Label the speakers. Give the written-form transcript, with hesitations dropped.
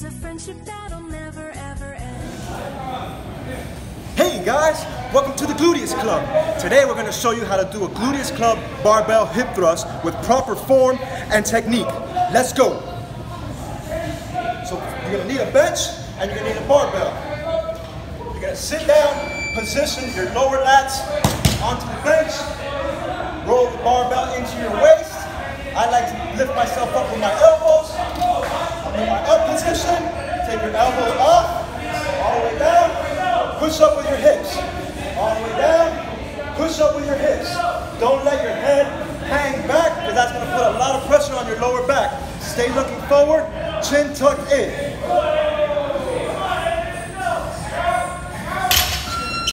Speaker 1: a friendship that'll never ever end.
Speaker 2: Hey guys, welcome to the Gluteus Club. Today we're going to show you how to do a Gluteus Club barbell hip thrust with proper form and technique. Let's go. So you're going to need a bench and you're going to need a barbell. You're going to sit down, position your lower lats onto the bench, roll the barbell into your waist. I like to lift myself up with my elbows. I'm in my up position. Take your elbows off, all the way down. Push up with your hips. All the way down. Push up with your hips. Don't let your head hang back because that's going to put a lot of pressure on your lower back. Stay looking forward, chin tucked in.